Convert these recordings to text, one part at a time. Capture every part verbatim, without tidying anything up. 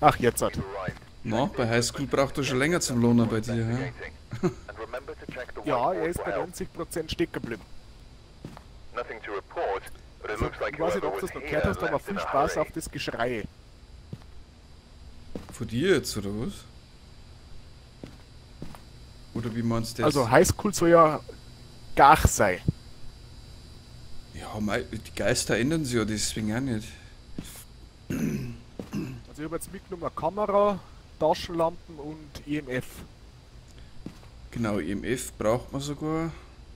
Ach, jetzt hat. Na, bei Highschool braucht er schon länger zum Lohner bei dir, hä? Ja, er ist bei neunzig Prozent stecken geblieben. Also, ich weiß nicht, ob du das noch gehört hast, aber viel Spaß auf das Geschrei. Von dir jetzt, oder was? Oder wie meinst du das? Also Highschool soll ja gar sein. Ja, mei, die Geister ändern sich ja deswegen auch nicht. Also ich habe jetzt mitgenommen Kamera, Taschenlampen und E M F. Genau, E M F braucht man sogar.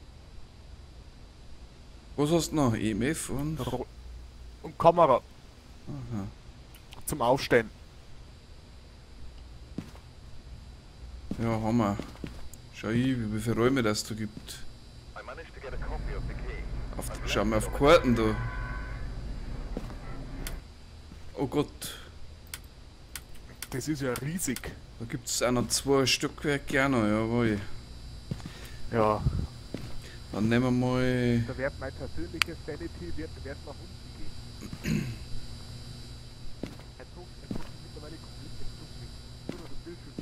Was hast du noch? E M F und... Ro- Und Kamera Aha. zum Aufstellen. Ja, Hammer. Schau ich, wie viele Räume das da gibt. Auf, schau mal auf Karten da. Oh Gott, Das ist ja riesig. da gibt es auch noch zwei Stockwerke auch noch, jawohl. Ja. Dann nehmen wir mal... Da wird mein persönliches Sanity wird, wird nach unten gehen. Er zog, er zog sich mittlerweile komplett den Flug weg. Nur noch der Bildschirm.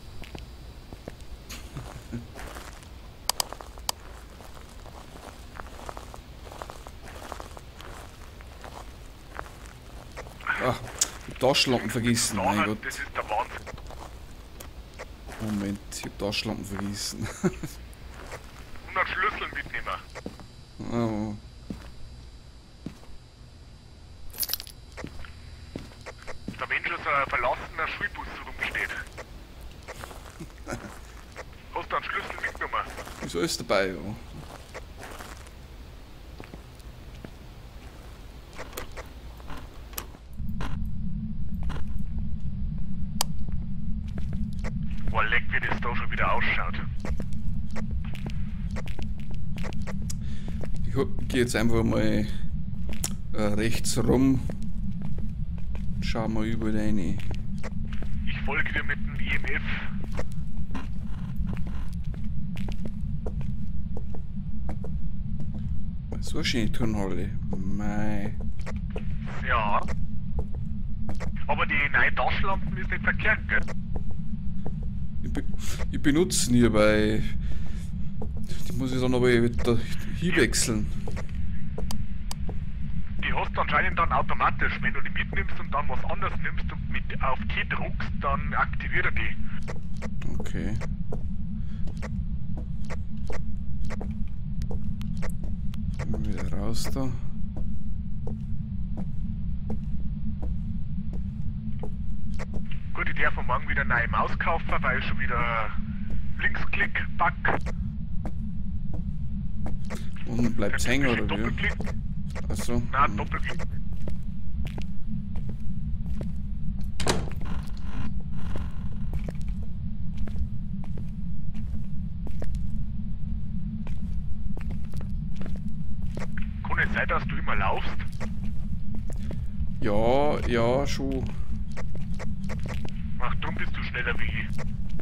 Ah, ich hab Taschenlampen vergessen, mein Nachher, Gott. das ist der Wahnsinn. Moment, ich hab Taschenlampen vergessen. hundert Schlüssel mitnehmen. Oh. Der Mensch ist ein verlassener Schulbus rumsteht. Hast du einen Schlüssel mitgenommen? Ist alles dabei, ja. Boah, leck, wie das da schon wieder ausschaut. Ich, ho- ich geh jetzt einfach mal äh, rechts rum. Schau mal überall rein. Ich folge dir mit dem E M F. So eine schöne Turnhalle. Mei. Ja. Aber die neuen Taschenlampen ist nicht verkehrt, gell? Ich, be ich benutze sie nie, weil die muss ich dann aber wieder hinwechseln. Die hast du anscheinend dann automatisch. Wenn du die mitnimmst und dann was anderes nimmst und mit auf T druckst, dann aktiviert er die. Okay. Gehen wir wieder raus da. Gut, ich darf morgen wieder eine neue Maus kaufen, weil schon wieder Linksklick, Back. Und bleibt hängen oder wie? Doppelklick. Achso. Nein, Doppelklick. Kann es sein, dass du immer laufst? Ja, ja, schon. Ach, drum bist du schneller wie ich.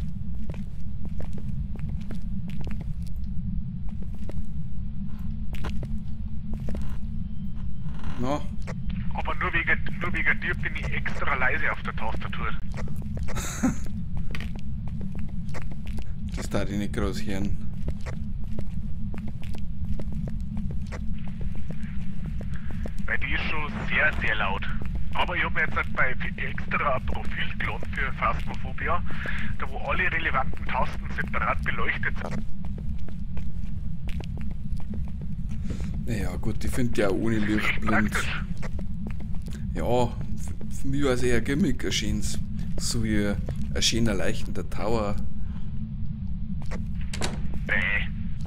Na, Aber nur wegen, nur wegen dir bin ich extra leise auf der Tastatur. das darf ich nicht groß hören. Weil die ist schon sehr, sehr laut. Aber ich habe mir jetzt halt bei extra ein Profil geladen für Phasmophobia, da wo alle relevanten Tasten separat beleuchtet sind. Naja, gut, ich finde die auch ohne Licht blind. Praktisch. Ja, f- für mich war es eher Gimmick erschien. So wie ein schöner leuchtender Tower. Bäh.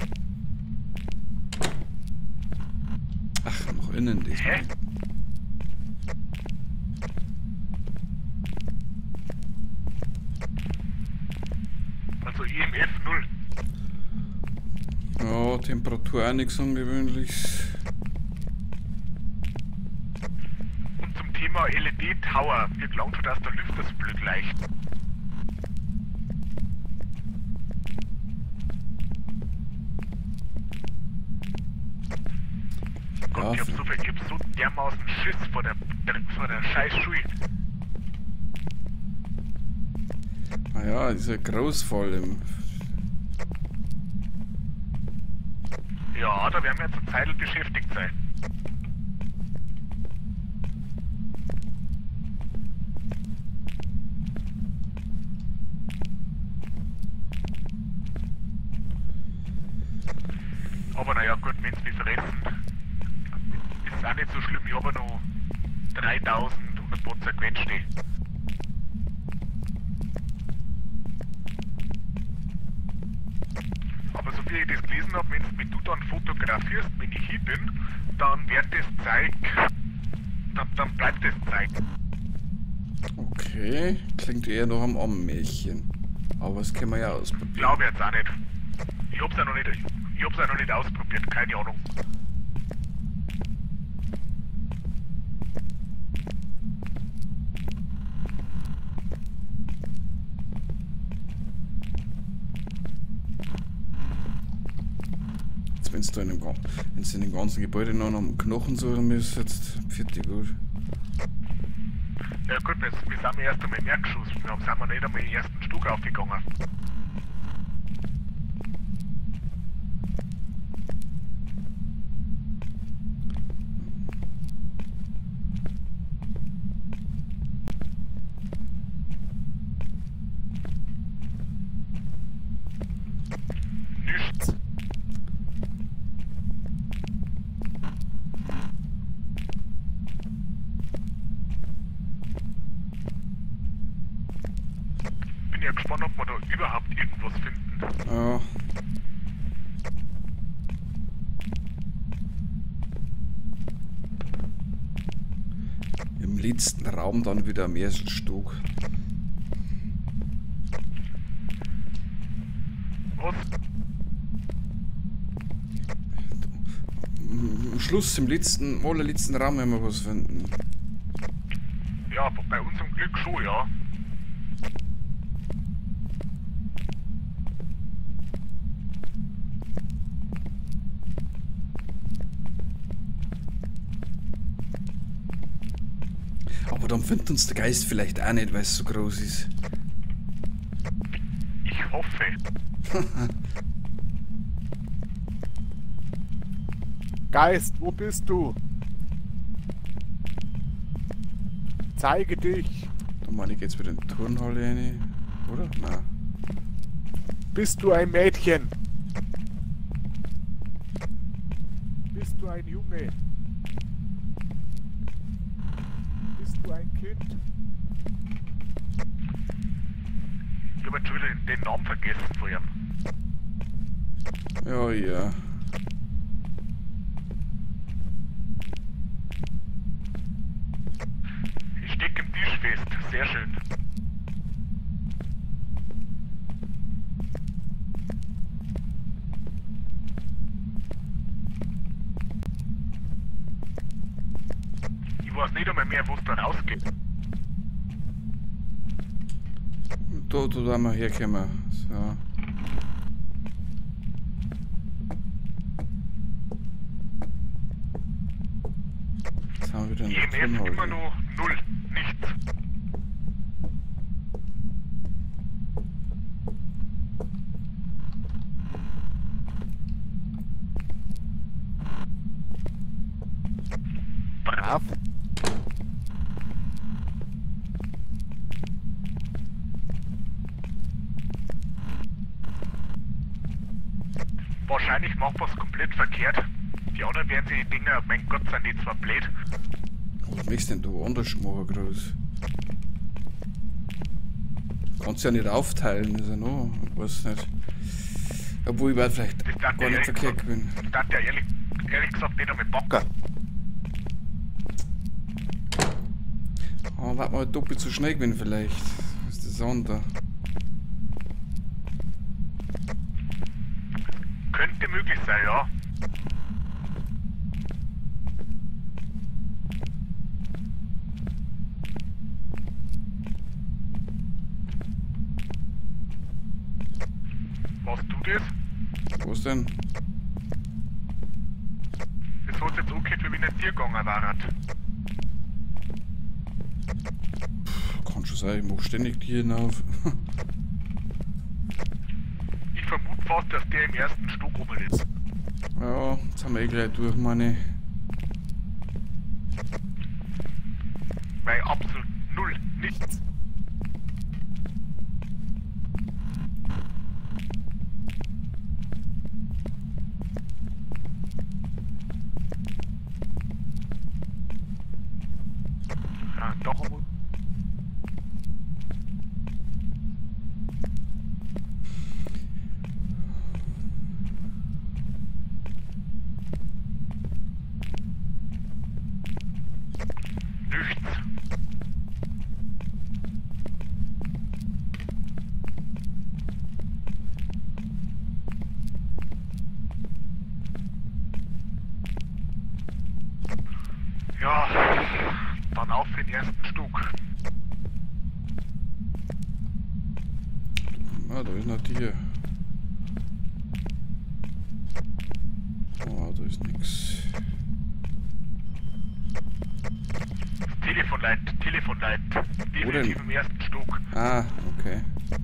Ach, nach innen das. Hä? Also E M F null. Ja, Temperatur auch nichts Ungewöhnliches. Und zum Thema L E D-Tower. Mir glaubt schon, dass der Lüfter so blöd leicht. Ja, Gott, ich hab so, viel, ich hab so dermaßen Schiss vor der, der, vor der scheiß Schule. Naja, ist ja groß vor allem. Ja, da werden wir jetzt eine Zeit beschäftigt sein. Aber naja, gut, wenn es mich fressen, ist auch nicht so schlimm. Ich habe noch dreitausend und ein paar zerquetschte. Aber so wie ich das gelesen habe, wenn du dann fotografierst, wenn ich hier bin, dann wird das Zeug, dann, dann bleibt das Zeug. Okay, klingt eher noch am Ammenmärchen. Aber das können wir ja ausprobieren. Glaube jetzt auch nicht. Ich hab's ja noch nicht, ich hab's ja noch nicht ausprobiert, keine Ahnung. Wenn es da in dem, wenn's in dem ganzen Gebäude noch am Knochen suchen müsst, jetzt vierte gut. Ja gut, wir, wir sind ja erst einmal im Erdgeschoss, wir sind wir nicht einmal im ersten Stock aufgegangen. Nichts. Bin ja gespannt, ob wir da überhaupt irgendwas finden. Ja. Im letzten Raum dann wieder am ersten Stock. Was? Am Schluss, im letzten, allerletzten Raum werden wir was finden. Ja, bei unserem Glück schon, ja. Aber dann findet uns der Geist vielleicht auch nicht, weil es so groß ist. Ich hoffe. Geist, wo bist du? Zeige dich. Da meine ich jetzt wieder in die Turnhalle rein, oder? Nein. Bist du ein Mädchen? Bist du ein Junge? Bist du ein Kind? Ich habe jetzt schon wieder den, den Namen vergessen von ihm. Ja, ja. Ich stecke im Tisch fest. Sehr schön. Ich weiß nicht einmal mehr, wo es da rausgeht. Da, da, da mal herkommen. So. Jetzt haben wir wieder E eine M F immer Turnhalle. noch null. Nichts. Brav. Wahrscheinlich macht was komplett verkehrt. Die anderen werden sich die Dinger, mein Gott, sind die zwar blöd. Was möchtest du denn da anders machen, groß? Kannst du ja nicht aufteilen, ist ja noch. Ich weiß nicht. Obwohl ich weit vielleicht Das darf gar ja nicht ehrlich verkehrt gesagt- bin. Das darf ja ehrlich, ehrlich gesagt nicht einmal bocken. Oh, warte mal, doppelt so schnell gewinnen vielleicht. Was ist das andere? Könnte möglich sein, ja. Warst du das? Was denn? Das hat jetzt angehört, wie wenn ein Tier gegangen war. Kann schon sein, ich mach ständig die hinauf. Ich vermute fast, dass der im ersten Stock oben ist. Ja, jetzt haben wir eh gleich durch, meine. Weil absolut null, nichts. Ja, doch einmal. Nichts. Ja, dann auf den ersten Stock. Ah, da ist noch die. Oh, da ist nix. Telefonleit, Telefonleit. Definitiv im ersten Stock. Ah, okay.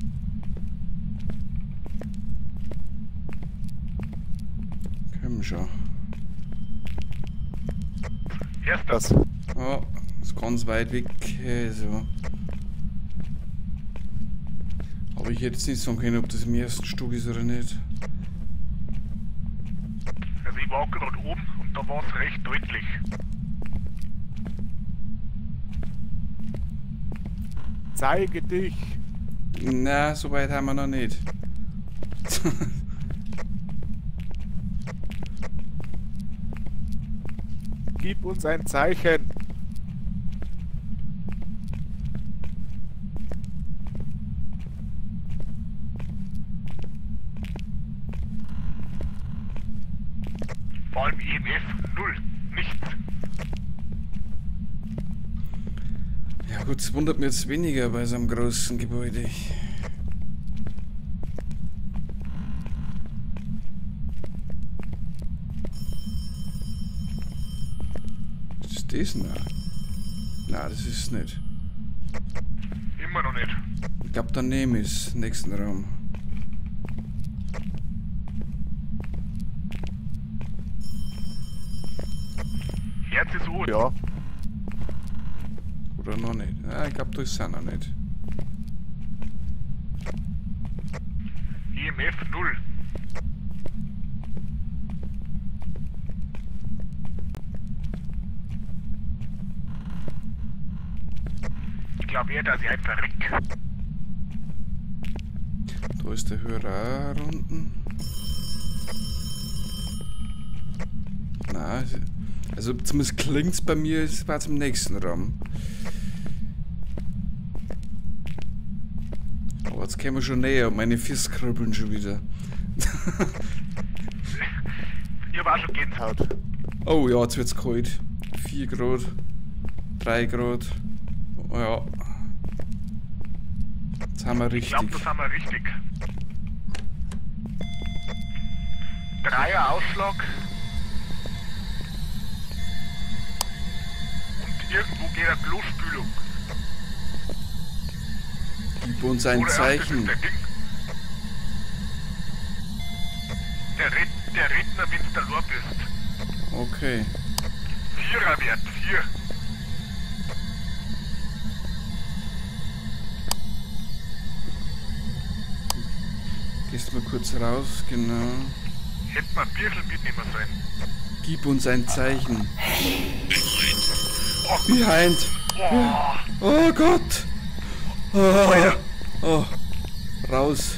Komm schon. Erster. Das. Oh, ist ganz weit weg. Also. Aber ich hätte jetzt nicht sagen können, ob das im ersten Stock ist oder nicht. Also ich war gerade oben und da war es recht deutlich. Zeige dich. Na, so weit haben wir noch nicht. Gib uns ein Zeichen. Vor allem E M F null, nichts. Ja gut, es wundert mich jetzt weniger bei so einem großen Gebäude. Was ist das denn da? Nein, das ist es nicht. Immer noch nicht. Ich glaube, daneben ist im nächsten Raum. Herz ist rot. Ja. Oder noch nicht? Ja, ich glaube, da ist es auch noch nicht. E M F null. Ich glaube eher, dass ich einfach verreck. Da ist der Hörer auch unten. Nein, also zumindest klingt es bei mir, es war zum nächsten Raum. Aber jetzt kämen wir schon näher und meine Füße kribbeln schon wieder. Ich habe auch schon Gänsehaut. Oh ja, jetzt wird's kalt. vier Grad, drei Grad. Oh ja. Jetzt haben wir Ich richtig. glaube, das haben wir richtig. Dreier Ausschlag. Und irgendwo geht eine Klospülung. Gib uns ein Oder Zeichen. ach, das ist der Ding. Der, Red der Redner, wenn du da Lor bist. Okay. Viererwert, vier. Gehst mal kurz raus, genau. Hätte man ein Bierchen mitnehmen sollen. Gib uns ein Zeichen. Oh, Behind. oh, Oh Gott. Oh, oh. Raus.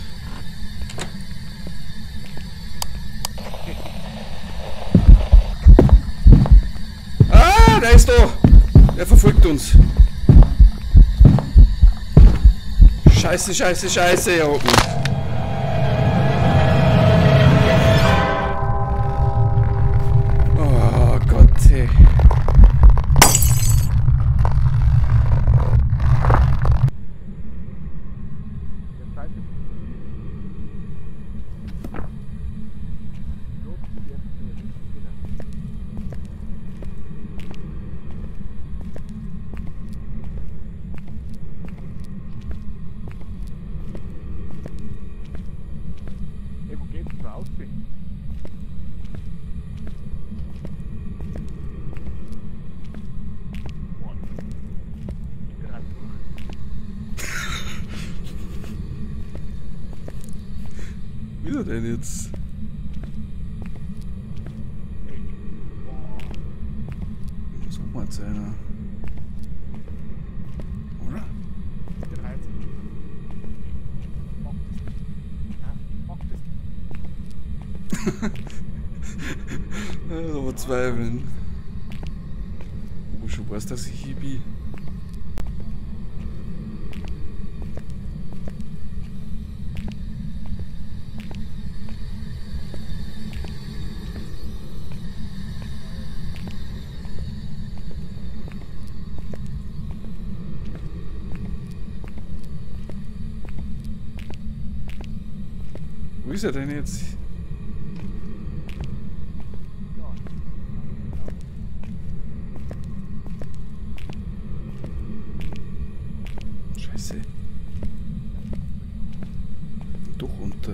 Ah, der ist da. Der verfolgt uns. Scheiße, scheiße, scheiße, hier oben. Oh Gott, ey. Der Zeichen. Los, jetzt, äh, genau. er denn jetzt? So mal jetzt einer. Oder? Der reizt mich. Mach das. Nein, mach das. Ja, aber zweifeln. Wo schon weißt, dass ich hier bin. Wo ist er denn jetzt? Scheiße. Doch unter.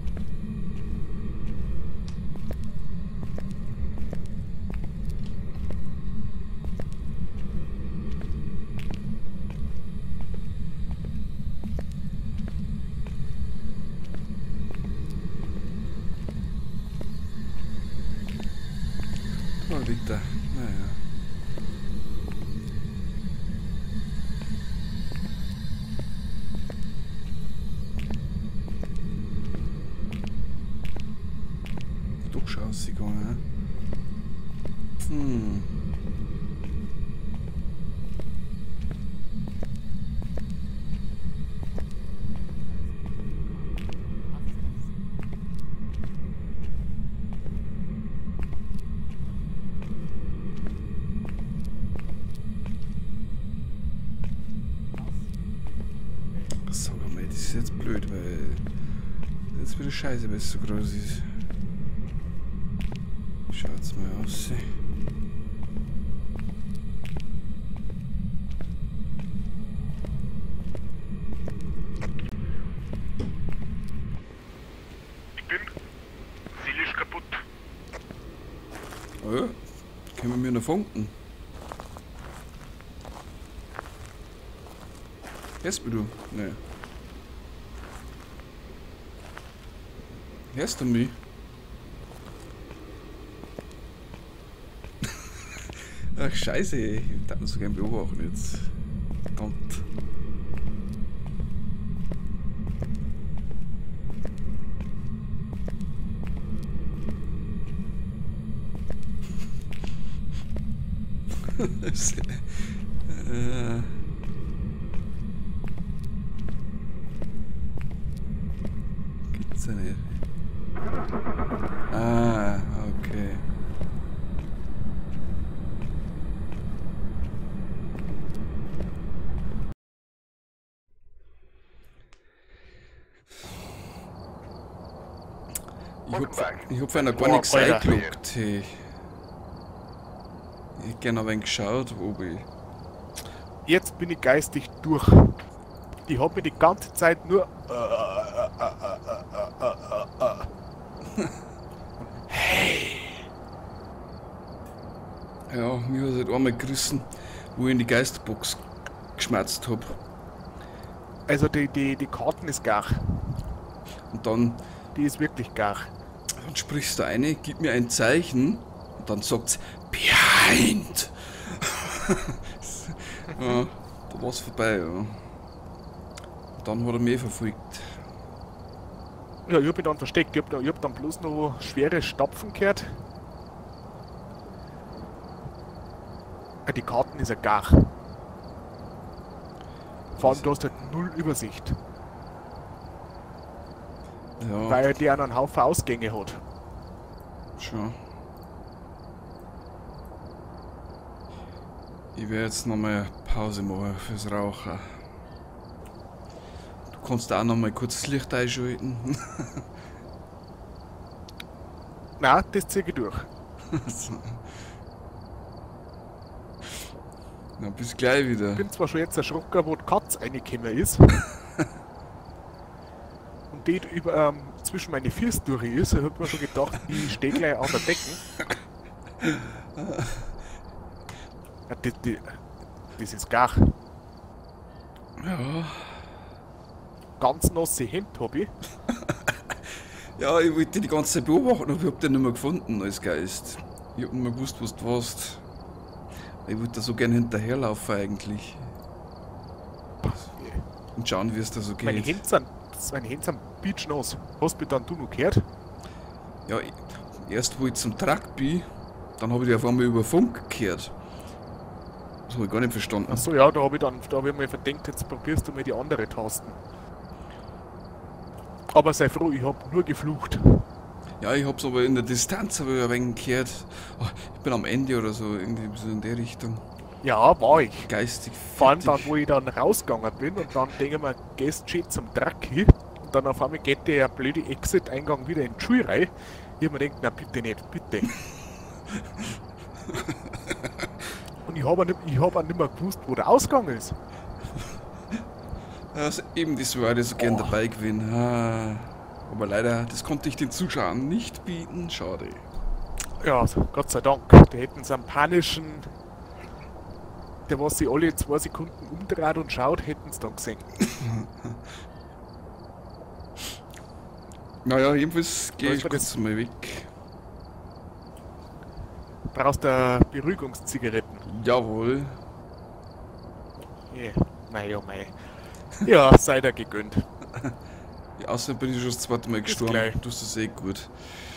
Da liegt er. Naja. Doch schaust du gegangen, ne? Hm. Sag mal, das ist jetzt blöd, weil jetzt wieder scheiße, weil es so groß ist. Schaut's mal aus. Ich bin seelisch kaputt. Oh ja, können wir noch funken. Hörst du? Nee. Hörst du mich? Ach scheiße, ich darf so gern beobachten jetzt. Verdammt. Das, äh, gibt's ja nicht. Ah, okay. Ich hab, ich hab einer gar Boah, nichts Alter. eingeloggt. Hey. Ich hätte gerne ein wenig geschaut, ob ich. Jetzt bin ich geistig durch. Ich hab mir die ganze Zeit nur. Äh, äh, äh, äh, äh, äh, äh. Hey! Ja, mir hat halt einmal gerissen, wo ich in die Geisterbox geschmerzt hab. Also die, die, die Karten ist gar. Und dann, Die ist wirklich gar. dann sprichst du eine, gib mir ein Zeichen und dann sagt's Behind! Ja, da war's vorbei, ja. Und dann hat er mich verfolgt. Ja, ich hab mich dann versteckt. Ich hab, da, ich hab dann bloß noch schwere Stapfen gehört. Ah, die Karten ist ja gar. Vor allem, du hast halt null Übersicht. Ja, Weil der einen Haufen Ausgänge hat. schon. Ich werde jetzt nochmal Pause machen fürs Rauchen. Du kannst auch nochmal kurz das Licht einschalten. Nein, das zieh ich durch. Na, bis gleich wieder. Ich bin zwar schon jetzt erschrocken, wo die Katze reingekommen ist. Und die über, ähm, zwischen meine Füße durch ist. Ich hab mir schon gedacht, ich stehe gleich an der Decke. Ja, das, das, das ist gar. Ja. Ganz nasse Hände hab ich. Ja, ich wollte die ganze Zeit beobachten, aber ich hab den nicht mehr gefunden als Geist. Ich hab nicht mehr gewusst, was du warst. Ich wollte da so gern hinterherlaufen eigentlich. Und schauen, wie es da so geht. Meine Hände sind, meine Hände sind beachnass. Hast du mich dann du noch gehört? Ja, ich, erst wo ich zum Truck bin, dann habe ich die auf einmal über Funk gehört. Das habe ich gar nicht verstanden. Achso, ja, da habe ich dann, da habe ich mir verdenkt, jetzt probierst du mal die andere Tasten. Aber sei froh, ich habe nur geflucht. Ja, ich hab's aber in der Distanz aber ein wenig gehört. Oh, ich bin am Ende oder so, irgendwie so in der Richtung. Ja, war ich. Geistig Vor allem dann, fertig. wo ich dann rausgegangen bin und dann denke ich mir, gehst schön zum Truck hin und dann auf einmal geht der blöde Exit-Eingang wieder in die Schule rein. Ich hab mir gedacht, na bitte nicht, bitte. Und ich habe auch, nicht- ich hab auch nicht mehr gewusst, wo der Ausgang ist. Also eben, das war ich so gern Oh. dabei gewesen. Ah, aber leider, das konnte ich den Zuschauern nicht bieten. Schade. Ja, also, Gott sei Dank. Die hätten so einen panischen, der was sich alle zwei Sekunden umdreht und schaut, hätten es dann gesehen. Naja, jedenfalls gehe Was ich war kurz das? mal weg. Brauchst du Beruhigungszigaretten? Jawohl. Yeah. Mei, oh mei. Ja, sei dir gegönnt. Ja, außerdem bin ich schon das zweite Mal Bis gestorben. gleich. Du hast das eh gut.